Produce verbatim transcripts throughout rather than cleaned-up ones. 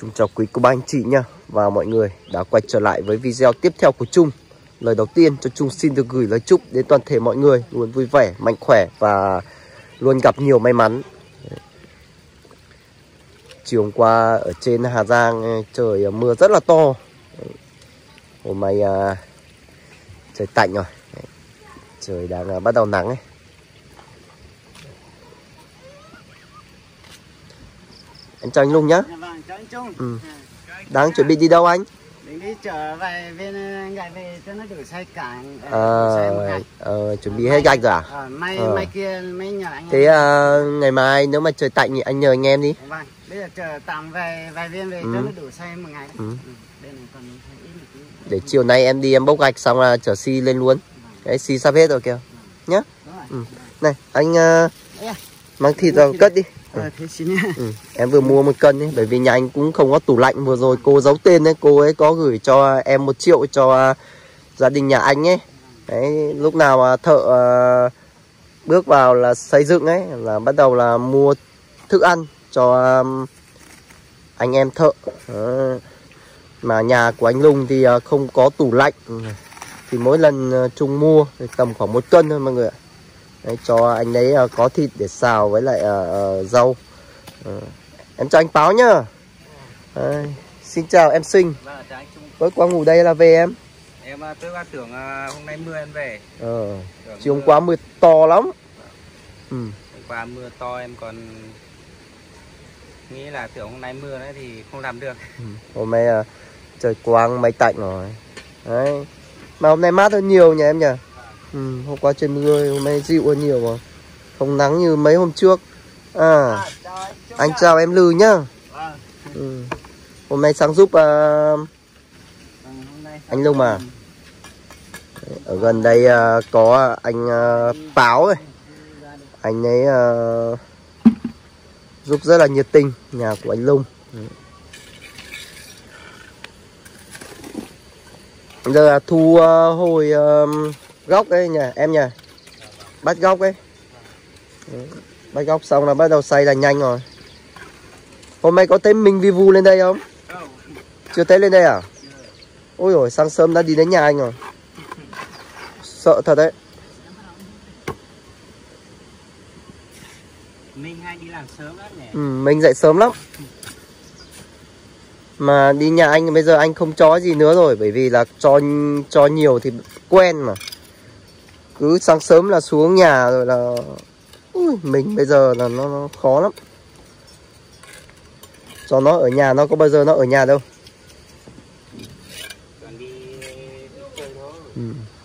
Xin chào quý cô bác anh chị nha, và mọi người đã quay trở lại với video tiếp theo của Trung. Lời đầu tiên cho Trung xin được gửi lời chúc đến toàn thể mọi người luôn vui vẻ, mạnh khỏe và luôn gặp nhiều may mắn. Chiều hôm qua ở trên Hà Giang trời mưa rất là to. Hôm nay à, trời tạnh rồi, trời đang à, bắt đầu nắng ấy. Anh chào anh Lung nhá. Dạ vâng, chào anh Trung. Ừ. Đang chuẩn bị đi đâu anh? Định đi chở về bên gạch về cho nó đủ xây cảng. À, ờ, chuẩn bị hết gạch rồi à? À, may ờ. may kia mấy nhờ anh. Thế à, ngày mai nếu mà trời tạnh thì anh nhờ anh em đi. Vâng, bây giờ chở tạm về vài viên về ừ. cho nó đủ xây một ngày. Ừ. Ừ. Bên này còn ít một tí. Để chiều nay em đi em bốc gạch xong là chở xi lên luôn. Đấy, xi sắp hết rồi kìa. Nhá. Ừ. Này, anh uh, mang thịt vào cất đi. Ừ. Ờ, thế xin nha. Ừ. Em vừa mua một cân ấy, bởi vì nhà anh cũng không có tủ lạnh. Vừa rồi cô giấu tên ấy, cô ấy có gửi cho em một triệu cho uh, gia đình nhà anh ấy. Đấy, lúc nào uh, thợ uh, bước vào là xây dựng ấy là bắt đầu là mua thức ăn cho um, anh em thợ. Đó. Mà nhà của anh Lung thì uh, không có tủ lạnh, thì mỗi lần uh, Trung mua thì tầm khoảng một cân thôi mọi người ạ. Đấy, cho anh ấy uh, có thịt để xào với lại uh, uh, rau. uh, Em chào anh Báo nhá. Đấy, xin chào em Sinh. Vâng, chào anh Trung. Tối qua ngủ đây là về em. Em tôi qua tưởng uh, hôm nay mưa em về. Ờ, chiều hôm qua mưa to lắm. Ừ. Hôm qua mưa to em còn nghĩ là tưởng hôm nay mưa đấy thì không làm được. Ừ. Hôm nay uh, trời quang mây tạnh rồi. Đấy. Mà hôm nay mát hơn nhiều nhỉ em nhỉ? Ừ, hôm qua trời mưa, hôm nay dịu hơn nhiều mà. Không nắng như mấy hôm trước. À, à chào anh, anh chào em Lư nhá. Vâng. Ừ. Hôm nay sáng giúp uh, vâng, anh Lung mà. Ở gần đây uh, có anh uh, Báo ấy. Anh ấy uh, giúp rất là nhiệt tình, nhà của anh Lung. Giờ là thu uh, hồi uh, góc đấy nhỉ em nhỉ, bắt góc ấy. Bắt góc xong là bắt đầu xay là nhanh rồi. Hôm nay có thấy mình vi vu lên đây không? Chưa thấy lên đây à? Ôi rồi sáng sớm đã đi đến nhà anh rồi, sợ thật đấy. Mình hay đi làm sớm lắm nhỉ? Ừ, mình dậy sớm lắm. Mà đi nhà anh bây giờ anh không cho gì nữa rồi, bởi vì là cho cho nhiều thì quen mà. Cứ sáng sớm là xuống nhà rồi là ui, mình bây giờ là nó, nó khó lắm. Cho nó ở nhà, nó có bao giờ nó ở nhà đâu. Còn đi, đi chơi thôi. Ừ.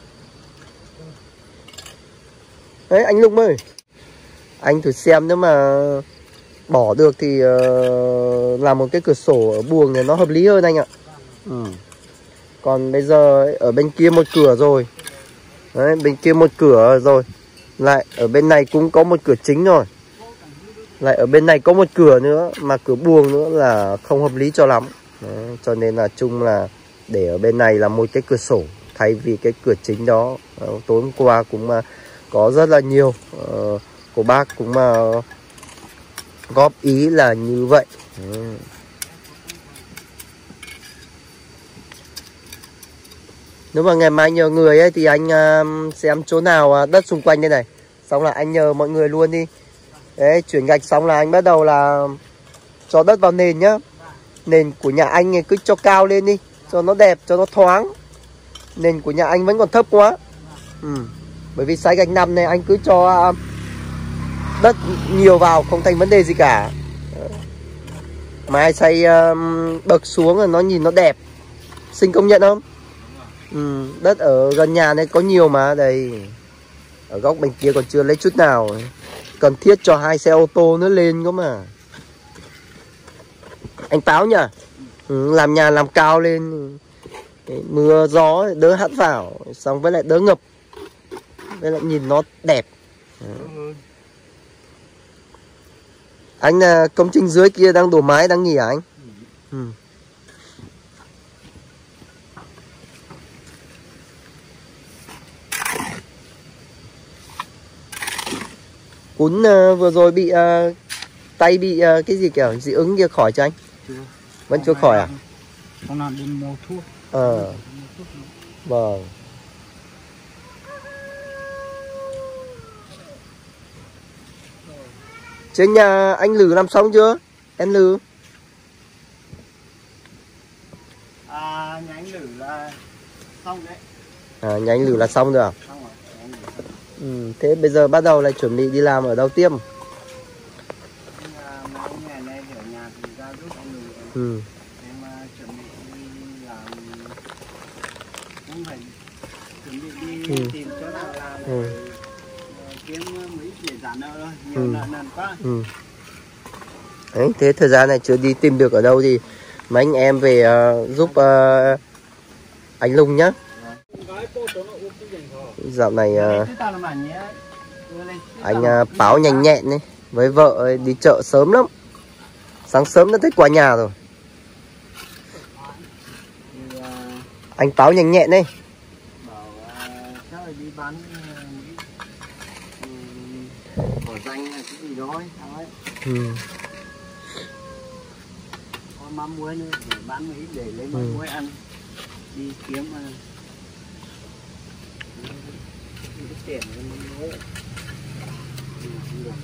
Đấy anh Lung ơi, anh thử xem nếu mà bỏ được thì uh, làm một cái cửa sổ ở buồng này nó hợp lý hơn anh ạ. Ừ. Còn bây giờ ở bên kia một cửa rồi. Đấy, bên kia một cửa rồi. Lại ở bên này cũng có một cửa chính rồi. Lại ở bên này có một cửa nữa, mà cửa buồng nữa là không hợp lý cho lắm. Đấy, cho nên là chung là để ở bên này là một cái cửa sổ thay vì cái cửa chính đó. Tối hôm qua cũng uh, có rất là nhiều uh, cô bác cũng uh, góp ý là như vậy. Ừ. Nếu mà ngày mai nhờ người ấy thì anh uh, xem chỗ nào uh, đất xung quanh đây này, xong là anh nhờ mọi người luôn đi. Đấy, chuyển gạch xong là anh bắt đầu là cho đất vào nền nhá. Nền của nhà anh cứ cho cao lên đi, cho nó đẹp, cho nó thoáng. Nền của nhà anh vẫn còn thấp quá. Ừ. Bởi vì sái gạch nằm này anh cứ cho uh, đất nhiều vào không thành vấn đề gì cả. Mai xây uh, bậc xuống rồi nó nhìn nó đẹp. Sinh công nhận không? Ừ, đất ở gần nhà này có nhiều mà. Đây, ở góc bên kia còn chưa lấy chút nào. Cần thiết cho hai xe ô tô nữa lên cơ mà. Anh Báo nhỉ? Ừ, làm nhà làm cao lên, mưa gió đỡ hắt vào, xong với lại đỡ ngập, với lại nhìn nó đẹp. Ừ. Anh là công trình dưới kia đang đổ mái đang nghỉ hả anh? Ừ. Cún uh, vừa rồi bị uh, tay bị uh, cái gì kiểu dị ứng kia khỏi cho anh? Chưa. Vẫn chưa khỏi à? Hôm nào đi mua thuốc. Ờ. Vâng. Trên nhà anh Lử làm xong chưa? Em Lử. À, nhà anh Lử là xong đấy. À, nhà anh Lử là xong rồi à? Xong rồi. Anh Lử xong. Ừ, thế bây giờ bắt đầu lại chuẩn bị đi làm ở đâu tiếp? Nhưng mà mấy ngày nay thì ở nhà thì ra giúp anh Lử. Ừ. Em uh, chuẩn bị đi làm, cũng phải chuẩn bị đi Ừ. tìm chỗ nào làm để Ừ. uh, kiếm mấy để trả nợ thôi, nhiều Ừ. nợ nần quá. Ừ. Đấy, thế thời gian này chưa đi tìm được ở đâu thì mấy anh em về uh, giúp uh, anh Lung nhá. Dạo này uh, anh uh, Báo nhanh nhẹn đấy, với vợ ấy, đi chợ sớm lắm. Sáng sớm đã tới qua nhà rồi. Thì, uh, Anh Báo nhanh nhẹn đấy. bảo uh, chắc là đi bán cỏ uh, danh hay cái gì đó ấy, sao ấy. Ừ. Có mắm muối nữa để bán mấy để lấy mắm Ừ. muối ăn, đi kiếm uh, cái tiền lấy mắm muối. Ừ, không được.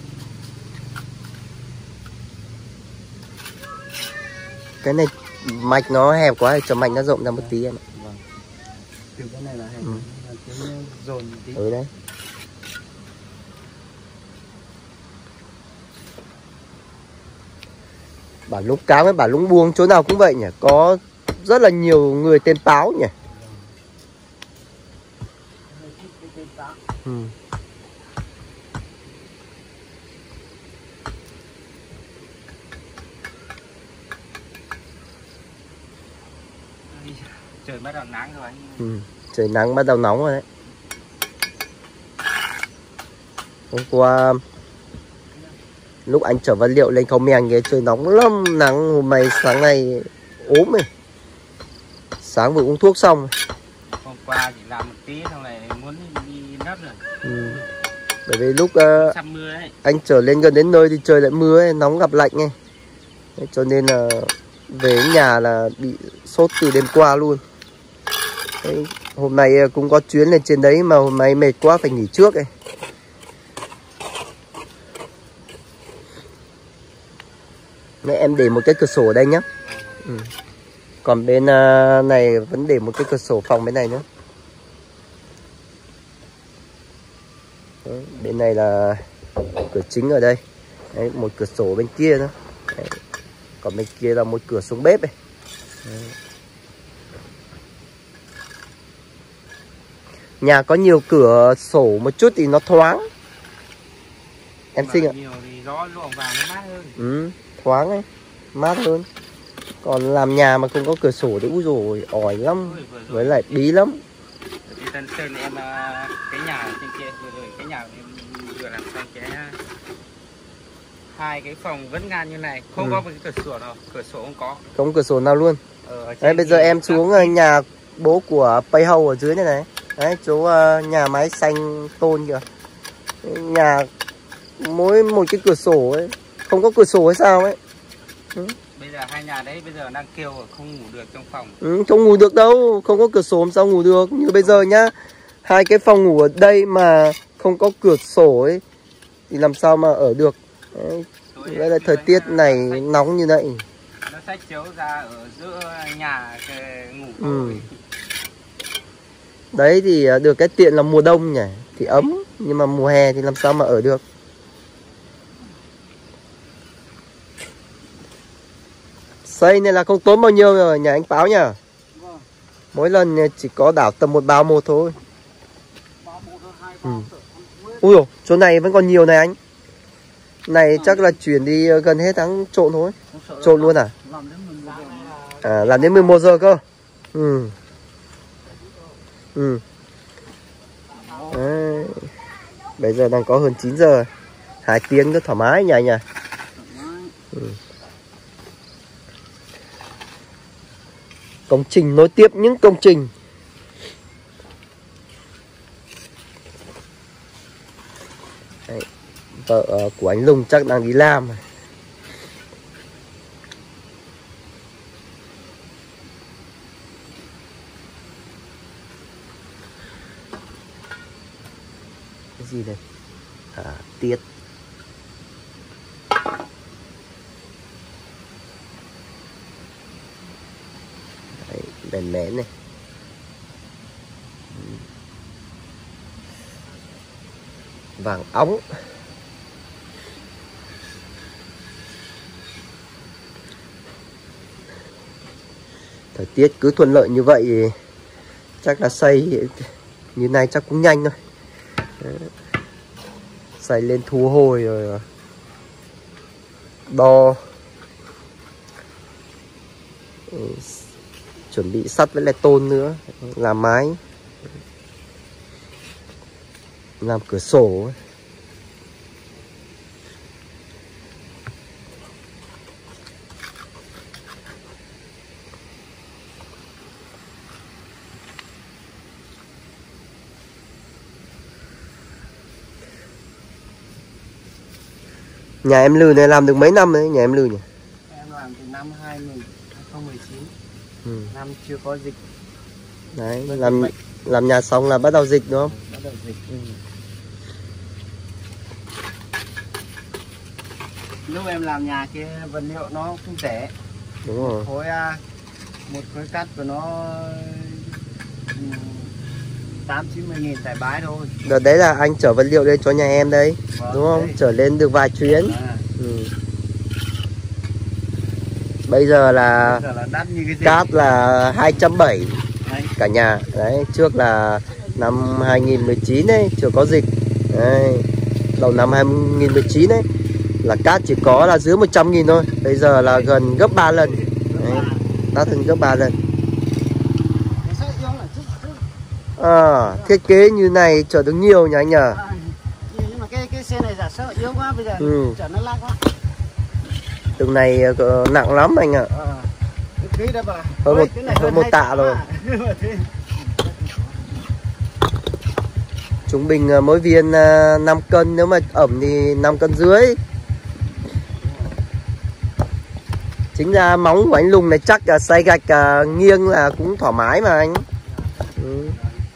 Cái này mạch nó hẹp quá, cho mạch nó rộng ra một tí em ạ. Vâng. Từ cái này là hẹp, Ừ. kiếm dồn một tí. Ừ đấy. Bản Lũng Cám với bản Lũng Buông chỗ nào cũng vậy nhỉ, có rất là nhiều người tên Báo nhỉ. Ừ. Trời bắt đầu nắng rồi anh. Ừ. Trời nắng bắt đầu nóng rồi đấy. Hôm qua lúc anh chở vật liệu lên Cầu Mèn cái trời nóng lắm, nắng hôm nay sáng nay ốm rồi. Sáng vừa uống thuốc xong. Hôm qua chỉ làm một tí xong lại muốn đi nấp rồi. Ừ. Bởi vì lúc uh, Sắp mưa đấy. anh trở lên gần đến nơi thì trời lại mưa ấy, nóng gặp lạnh ấy. Thế cho nên là về nhà là bị sốt từ đêm qua luôn. Thế hôm nay cũng có chuyến lên trên đấy mà hôm nay mệt quá phải nghỉ trước ấy. Mẹ em để một cái cửa sổ ở đây nhá. Ừ. Còn bên uh, này vẫn để một cái cửa sổ phòng bên này nữa. Đó, bên này là cửa chính ở đây. Đấy, một cửa sổ bên kia nữa. Đấy. Còn bên kia là một cửa xuống bếp này. Đấy. Nhà có nhiều cửa sổ một chút thì nó thoáng. Em Sinh ạ. Nhiều thì gió luồng vào nó mát hơn. Ừ, thoáng ấy, mát hơn. Còn làm nhà mà không có cửa sổ thì úi dồi ỏi lắm. Với lại bí lắm. Ở Tân Sơn em cái nhà trên kia vừa rồi cái nhà em vừa làm xong cái hai cái phòng vẫn ngang như này, không ừ. có một cái cửa sổ nào, cửa sổ không có. Không cửa sổ nào luôn. Ờ, đấy bây giờ em xuống uh, nhà bố của Pay Hầu ở dưới này này. Đấy chỗ uh, nhà máy xanh tôn kìa. Nhà mỗi một cái cửa sổ ấy, không có cửa sổ hay sao ấy. Ừ. Bây giờ hai nhà đấy bây giờ đang kêu không ngủ được trong phòng. Ừ, không ngủ được đâu, không có cửa sổ làm sao ngủ được. Như bây giờ nhá, hai cái phòng ngủ ở đây mà không có cửa sổ ấy thì làm sao mà ở được. Đấy. Đây là thời tiết này sách, nóng như vậy. nó xách chiếu ra ở giữa nhà ngủ. Ừ. Đấy thì được cái tiện là mùa đông nhỉ, thì ấm. Nhưng mà mùa hè thì làm sao mà ở được. Xây này là không tốn bao nhiêu rồi nhà anh Báo nhỉ. Mỗi lần chỉ có đảo tầm một bao một thôi. Ừ. Ui dồi, chỗ này vẫn còn nhiều này anh. Này chắc là chuyển đi gần hết tháng trộn thôi. Trộn luôn à? À làm đến mười một giờ cơ. Ừ. Ừ. Đấy. Bây giờ đang có hơn chín giờ. Hai tiếng rất thoải mái nhỉ nhỉ. Ừ. Công trình nối tiếp những công trình. Đấy. Vợ của anh Lung chắc đang đi làm. Cái gì đây? À, tiết. Đấy, đèn nén này. Vàng óng. Thời tiết cứ thuận lợi như vậy thì chắc là xay như này chắc cũng nhanh thôi. Đấy. Xay lên thu hồi rồi đo, chuẩn bị sắt với lại tôn nữa, làm mái, làm cửa sổ. Nhà em Lư này làm được mấy năm đấy nhà em Lư nhỉ? Em làm từ năm hai không một chín. Ừ. Năm chưa có dịch. Đấy, làm làm nhà xong là bắt đầu dịch đúng không? Bắt đầu dịch. Ừ. Lúc em làm nhà kia vật liệu nó không rẻ. Đúng rồi. Một khối một khối cắt của nó tám chín mươi nghìn tại bãi thôi. Đợt đấy là anh chở vật liệu lên cho nhà em đấy, Vâng, đúng không? đấy. Chở lên được vài chuyến. À. Ừ. Bây giờ là, Bây giờ là đắt như cái gì? cát là hai trăm bảy mươi Đấy. cả nhà. Đấy, trước là năm hai nghìn mười chín đấy, chưa có dịch. Đấy, đầu năm hai nghìn mười chín đấy là cát chỉ có là dưới một trăm nghìn thôi. Bây giờ là gần gấp ba lần. Đấy, đắt hơn gấp ba lần. À, thiết kế như này chở được nhiều nhỉ anh nhỉ? À, nhưng mà cái cái xe này giả sợ yếu quá, bây giờ Ừ. chở nó lắc quá. Từng này uh, nặng lắm anh ạ. À, cái đó bà. Hơn một, cái này hơn một tạ rồi. Trung bình uh, mỗi viên uh, năm cân, nếu mà ẩm thì năm cân dưới. Chính ra móng của anh Lùng này chắc là xay gạch uh, nghiêng là cũng thoải mái mà anh. Ừ.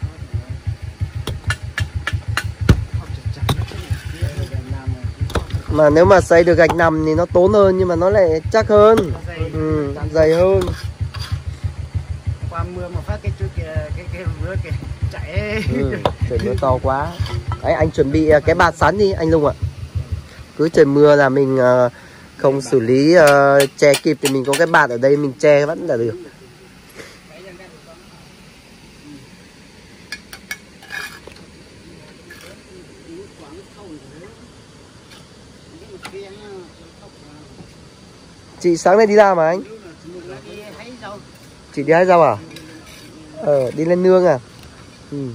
Mà nếu mà xay được gạch nằm thì nó tốn hơn nhưng mà nó lại chắc hơn. Ừ, dày hơn. Qua mưa mà phát cái chú kia, cái cái mưa kia chạy. Ừ, trời mưa to quá. Đấy, anh chuẩn bị cái bạt sắn đi anh Lùng ạ. Cứ trời mưa là mình uh, không xử lý uh, che kịp thì mình có cái bạt ở đây mình che vẫn là được. Chị sáng nay đi làm mà anh? Chị đi hái rau à? Ờ, đi lên nương à? Ừ.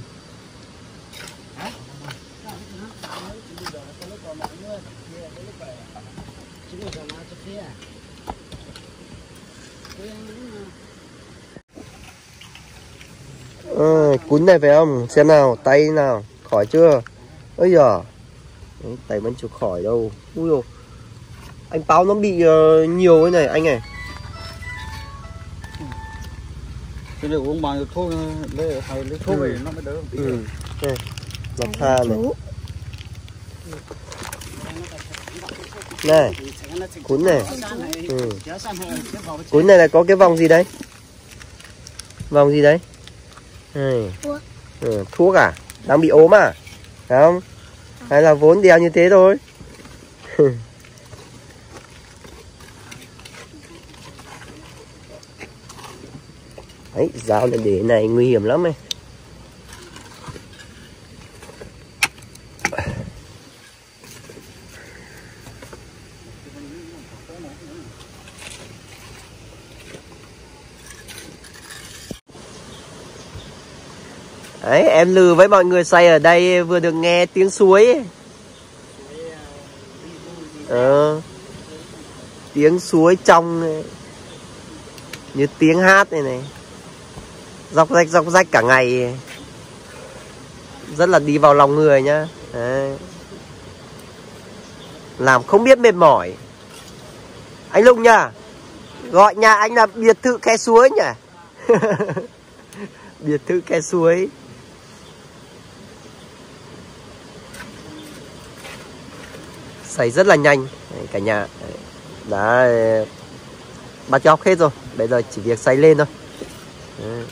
Ờ, cuốn này phải không? Xem nào, tay nào, khỏi chưa? Ôi giời, đấy, tay vẫn chưa khỏi đâu. Ui dồi, anh Páo nó bị uh, nhiều cái này anh này. Cái liệu uống bằng thuốc lấy hay lấy thuốc Ừ. về nó mới đỡ. Ừ. Này, nó tha này. Này, cuốn này. Ừ. Cuốn này là có cái vòng gì đấy? Vòng gì đấy? Ừ. Ừ, thuốc à? Đang bị ốm à? Phải không? Hay là vốn đeo như thế thôi? Đấy, dao này để này nguy hiểm lắm ấy. Đấy, em Lư với mọi người xay ở đây vừa được nghe tiếng suối ấy. Ờ, tiếng suối trong ấy. Như tiếng hát này này, róc rách róc rách cả ngày, rất là đi vào lòng người nhá. Đấy. Làm không biết mệt mỏi. Anh Lùng nhá, gọi nhà anh là biệt thự khe suối nhỉ. Biệt thự khe suối. Sấy rất là nhanh đấy, cả nhà. Đã bắt chóc hết rồi, bây giờ chỉ việc sấy lên thôi. Đấy.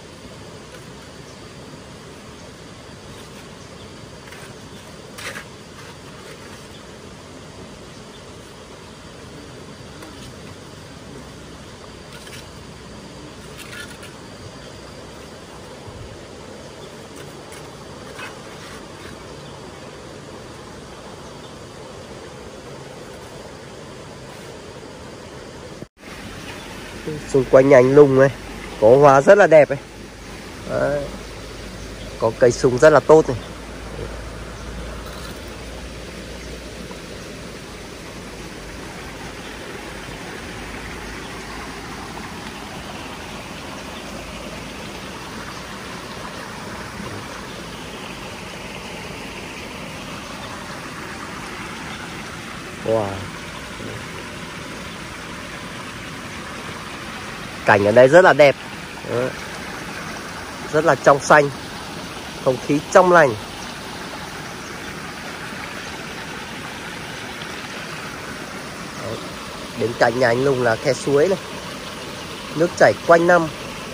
Xung quanh nhà anh Lùng này có hoa rất là đẹp ấy. Đấy. Có cây sung rất là tốt này. Wow. Cảnh ở đây rất là đẹp. Đó. Rất là trong xanh, không khí trong lành. Đấy. Bên cạnh nhà anh Lùng là khe suối này, nước chảy quanh năm.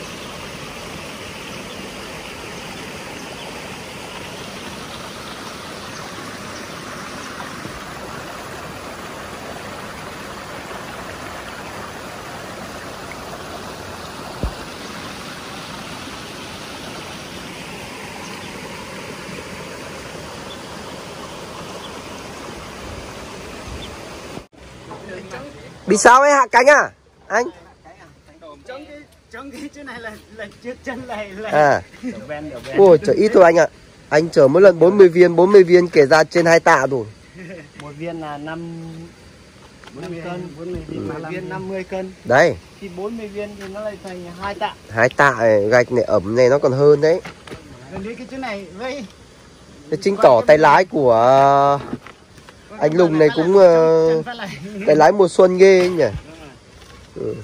Bị sao ấy, hạ cánh à anh? Trong cái trong cái chỗ này là là trước chân này là À. ven ven. Ôi trời, ít thôi anh ạ. Anh chở mỗi lần bốn mươi viên, bốn mươi viên kể ra trên hai tạ rồi. Một viên là năm bốn mươi cân, bốn mươi viên, một viên năm mươi cân. Đấy. Thì bốn mươi viên thì nó lại thành hai tạ. Hai tạ này, gạch này ẩm này nó còn hơn đấy. Gần cái chỗ này với Thế chứng tỏ tay lái của anh Lùng này cũng uh, tay lái mùa xuân ghê ấy nhỉ. Ừ.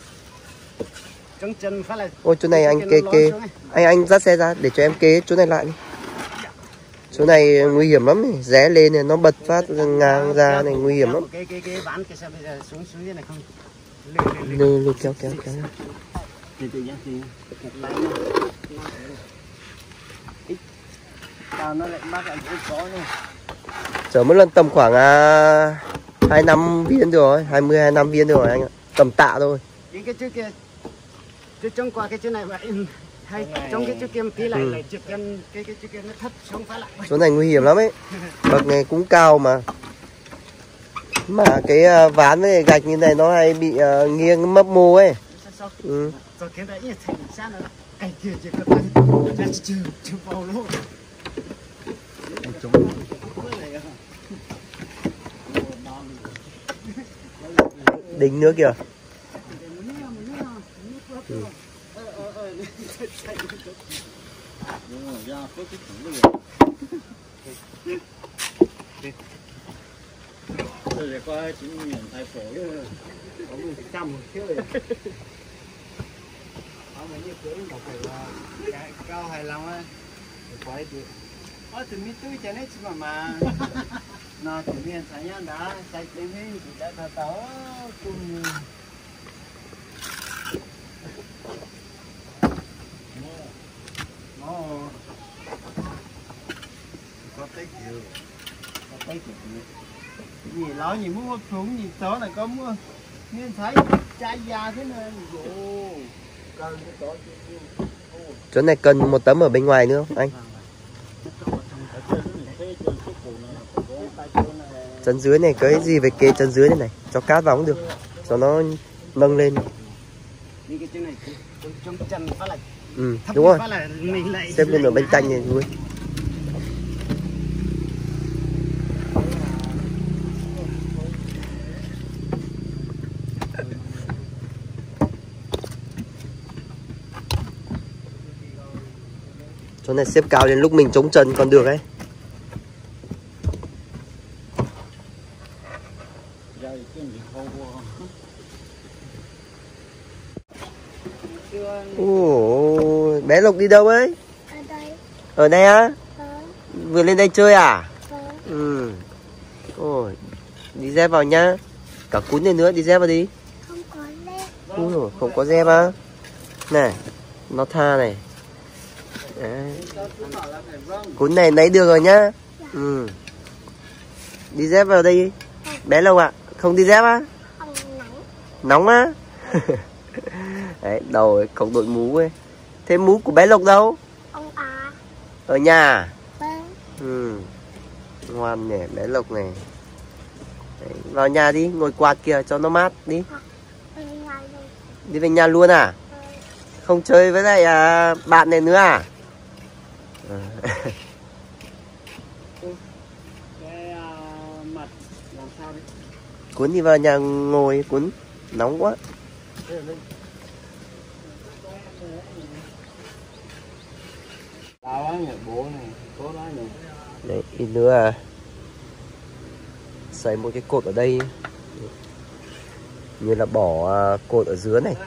Chân phát là... Ôi chỗ này anh kê kê. Anh anh dắt xe ra để cho em kê chỗ này lại đi. Chỗ này nguy hiểm lắm này. Rẽ lên này nó bật phát ngang ra này, nguy hiểm lắm. Cái cái cái ván cái xe bây giờ xuống xuống thế này không. Lư lư kéo kéo kéo. Thì tự nhiên thì lái tao nó lại bắt lại cái có này. Chở mỗi lần tầm khoảng uh, hai mươi lăm viên rồi, hai mươi hai mươi lăm viên rồi anh ạ. Tầm tạ thôi. Cái cái trước kia chứ trong qua cái chỗ này vậy hay trong cái chỗ kia tí lại ừ. lại chụp cái cái cái chỗ kia nó thấp xuống phá lại. Chỗ này nguy hiểm lắm ấy. Bậc này cũng cao mà. Mà cái uh, ván với gạch như này nó hay bị uh, nghiêng mấp mô ấy. Ừ. Rồi cái đấy như thế sao nó cái kia chỉ có ra chưa chưa vào luôn. Đính nữa kìa. Ừ. Rồi coi chỉ nhìn thấy phổi có một trăm một thiếu rồi. Ở mấy như cưới một phải là cao hài lòng á. Quay đi. Ở từ mít túi cho nên mà mà nó từ miền Sài Gòn đã sạch đến mình thì đã thở tấu cùng nó có tích nhiều có tích nhiều gì lo gì muốn xuống gì số này có mua miền Sài chai già thế này ồ cần cái đó Chỗ này cần một tấm ở bên ngoài nữa không anh? Chân dưới này cái gì về kê chân dưới này này, cho cát vào cũng được, cho nó nâng lên. cái chỗ này trong chân phát lại. Ừ, đúng rồi. Lại xếp lên ở bên cạnh này vui. Chỗ này xếp cao đến lúc mình chống chân còn được ấy. Ồ, bé Lộc đi đâu ấy? Ở đây. Ở đây á? Có. Vừa lên đây chơi à? Có. Ừ. Ôi, Đi dép vào nhá. Cả cuốn này nữa, đi dép vào đi. Không có dép. Ui dồi, không có dép á. Này, nó tha này. Đấy. Cuốn này lấy được rồi nhá. Ừ. Đi dép vào đây. Bé Lộc ạ, không đi dép á? Không nắng. Nóng á? Đấy, đầu ấy, không đội mũ ấy. Thế mũ của bé Lộc đâu? Ông à. Ở nhà. Vâng. Ừ. Ngoan nhỉ, bé Lộc này. Đấy, vào nhà đi, ngồi quạt kìa cho nó mát đi. Về nhà rồi. Đi về nhà luôn à? Vâng. Không chơi với lại à, bạn này nữa à? À. Cái à, mặt làm sao đi? Cuốn đi vào nhà ngồi, Cuốn nóng quá. Tao á nhỉ, bố này, tốt lắm nhỉ. Đấy, ít nữa à. Xây một cái cột ở đây. Như là bỏ à, cột ở dưới này.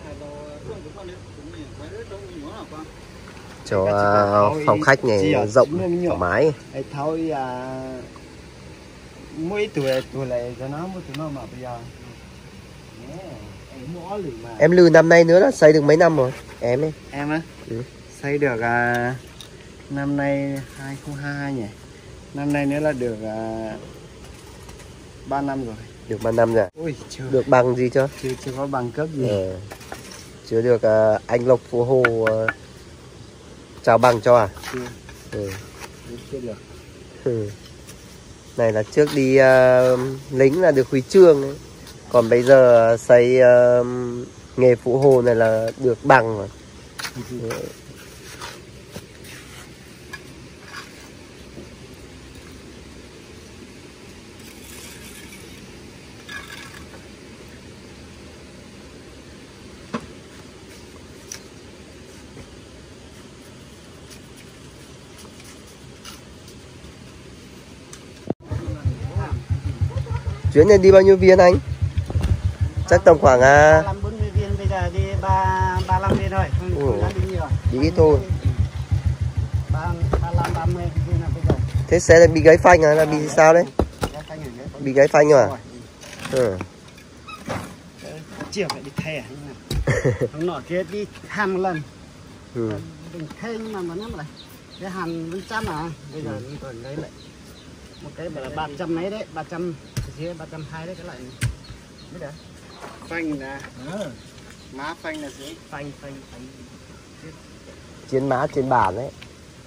Cho à, phòng khách này rộng, thoải mái. Ê, thôi à, mỗi tuổi tuổi này cho nó mỗi tuổi nó mà bây giờ nè, em mua lử mà. Em Lư năm nay nữa là xây được mấy năm rồi? Em ấy. Em á? Ừ. Xây được à, năm nay hai không hai hai nhỉ. Năm nay nữa là được à, ba năm rồi. Được ba năm rồi à? Ui, chưa Được bằng gì chưa? chưa chưa có bằng cấp gì. Ờ. Chưa được à, anh Lộc Phú Hồ à, trao bằng cho à? Chưa. Ừ. Chưa được. Ừ. Này là trước đi uh, lính là được huy chương ấy. Còn bây giờ xây uh, nghề phụ hồ này là được bằng rồi. Đấy. Chuyến này đi bao nhiêu viên anh? Chắc tầm khoảng à... ba mươi bốn mươi viên, bây giờ đi ba ba mươi lăm viên thôi. Không, không dám đi nhiều. Đi ít thôi. ba mươi lăm ba mươi viên là bây giờ. Thế xe này bị gãy phanh à? Là bị sao đấy? Bị gãy phanh rồi à? Ừ. Chiều phải đi thay à? Hôm nọ kia đi hàn một lần. Ừ. Đừng thay nhưng mà vẫn nhắm lại. Cái hàn vẫn trăm à? Bây giờ mình còn lấy lại. Một cái bảo là ba trăm mấy đấy, ba trăm dưới ba trăm hai đấy cái lại. Biết được. Phanh là. Ừ. Má phanh là gì? Phanh phanh phanh. Trên má trên bàn đấy.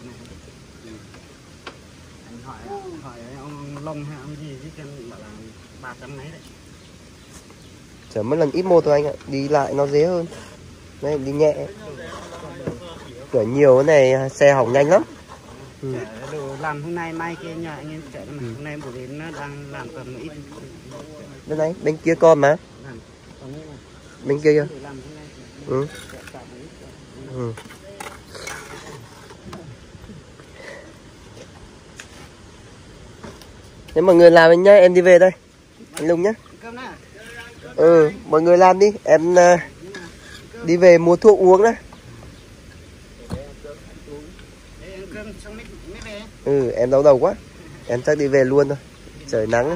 Anh hỏi hỏi ông Long hay ông gì chứ cần bảo là ba trăm mấy đấy. Chở mất lần ít một thôi anh ạ, đi lại nó dễ hơn. Đấy, đi nhẹ. Cửa nhiều cái này xe hỏng nhanh lắm. Ừ. Đồ làm hôm nay mai kia nhờ anh em chạy mà. Hôm nay buổi đến nó đang làm còn ít. Bên này, bên kia con mà. Bên kia kìa. Ừ. Ừ. Thế mọi người làm anh nhá, em đi về đây. Anh Lùng nhá. Ừ, mọi người làm đi, em uh, đi về mua thuốc uống đấy. Ừ, em đau đầu quá. Em chắc đi về luôn thôi. Trời nắng.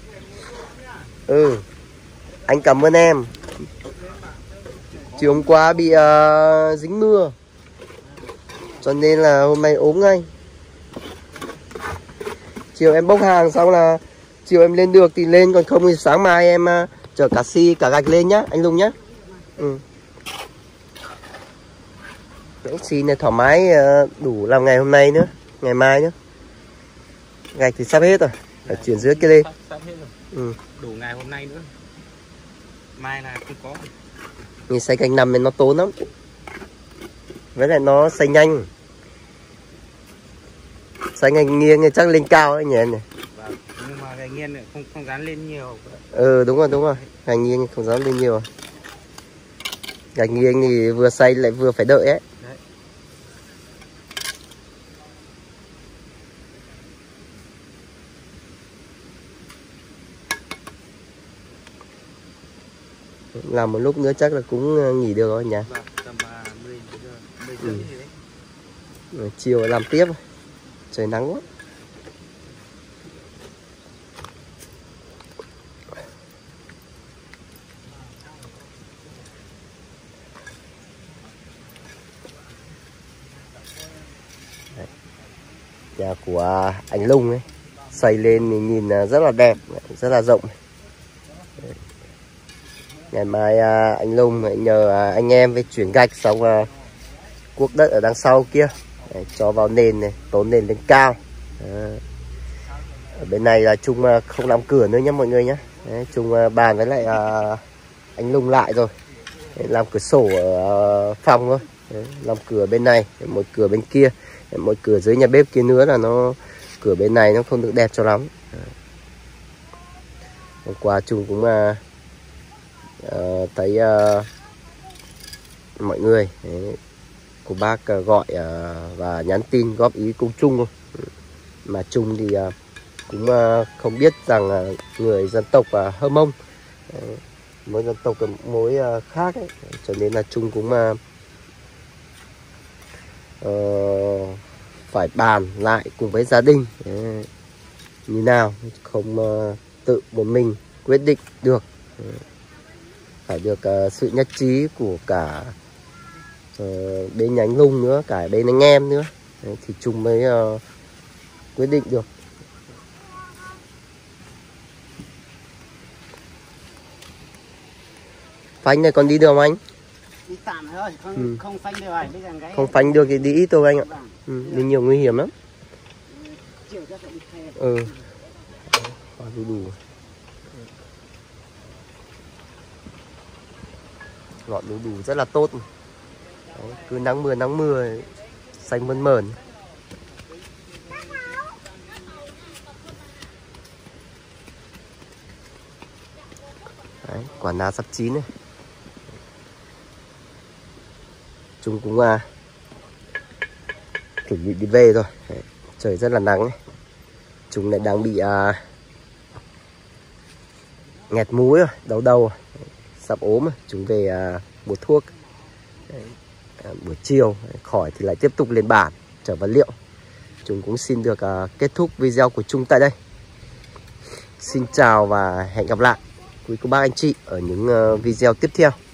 Ừ. Anh cảm ơn em. Chiều hôm qua bị uh, dính mưa, cho nên là hôm nay ốm ngay. Chiều em bốc hàng xong là chiều em lên được thì lên, còn không thì sáng mai em uh, chở cả xi cả gạch lên nhá, anh Lùng nhá. Ừ. Cái xi này thoải mái uh, đủ làm ngày hôm nay nữa, ngày mai nữa. Gạch thì sắp hết rồi, phải chuyển dưới kia lên. Sắp, sắp hết rồi. Ừ. Đủ ngày hôm nay nữa. Mai là không có. Nhìn xây cành nằm thì nó tốn lắm. Với lại nó xây nhanh. Xây ngành nghiêng thì chắc lên cao ấy nhỉ. Vâng. Nhưng mà cái nghiêng không không dán lên nhiều. Ừ đúng rồi đúng rồi. Ngành nghiêng không dán lên nhiều. Ngành nghiêng thì vừa xây lại vừa phải đợi ấy. Đấy. Làm một lúc nữa chắc là cũng nghỉ được rồi nhỉ. Vâng, tầm mười giờ, mười Ừ. giờ gì đấy. Chiều làm tiếp. Trời nắng quá. nhà của anh Lung ấy, xây lên thì nhìn rất là đẹp, rất là rộng. Ngày mai anh Lung lại nhờ anh em với chuyển gạch xong cuốc đất ở đằng sau kia để cho vào nền này, tốn nền lên cao. Đó. Ở bên này là Trung không làm cửa nữa nhé mọi người nhé. Đấy, Trung bàn với lại uh, anh Lung lại rồi. Đấy, làm cửa sổ ở uh, phòng thôi. Đấy, làm cửa bên này, một cửa bên kia, một cửa dưới nhà bếp kia nữa là nó cửa bên này nó không được đẹp cho lắm. Đấy. Hôm qua Trung cũng uh, uh, thấy uh, mọi người đấy, của bác uh, gọi uh, và nhắn tin góp ý cùng Trung thôi. Mà Trung thì uh, cũng uh, không biết rằng uh, người dân tộc uh, Hơ Mông, uh, mỗi dân tộc là mối uh, khác ấy. Cho nên là Trung cũng uh, uh, phải bàn lại cùng với gia đình uh, như nào, không uh, tự một mình quyết định được, uh, phải được uh, sự nhất trí của cả uh, bên nhà anh Lung nữa, cả bên anh em nữa. Đấy, thì Trung mới uh, quyết định được. Phanh này còn đi được không anh? Đi tạm thôi, không, ừ. không phanh được rồi. Bây giờ cái... Không phanh được thì đi ít thôi anh ạ. Ừ, đi nhiều nguy hiểm lắm. Chiều ra phải đi thuê. Ừ. Quá đủ đủ. Ngọn đủ đủ rất là tốt. Đấy, cứ nắng mưa nắng mưa xanh mơn mởn. Đấy, quả na sắp chín này. Chúng cũng à, chuẩn bị đi về thôi. Đấy, trời rất là nắng ấy. Chúng lại đang bị à, nghẹt mũi rồi, đau đầu rồi. Đấy, sắp ốm rồi. Chúng về à, mua thuốc. Đấy, à, buổi chiều khỏi thì lại tiếp tục lên bản chở vật liệu. Chúng cũng xin được à, kết thúc video của chúng tại đây. Xin chào và hẹn gặp lại quý cô bác anh chị ở những uh, video tiếp theo.